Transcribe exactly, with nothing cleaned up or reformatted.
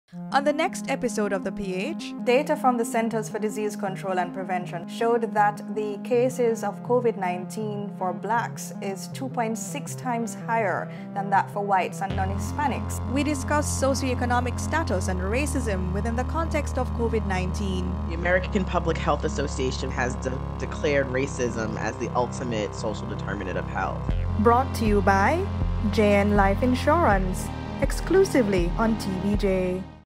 On the next episode of The P H, data from the Centers for Disease Control and Prevention showed that the cases of COVID nineteen for blacks is two point six times higher than that for whites and non-Hispanics. We discuss socioeconomic status and racism within the context of COVID nineteen. The American Public Health Association has de- declared racism as the ultimate social determinant of health. Brought to you by J N Life Insurance, exclusively on T V J.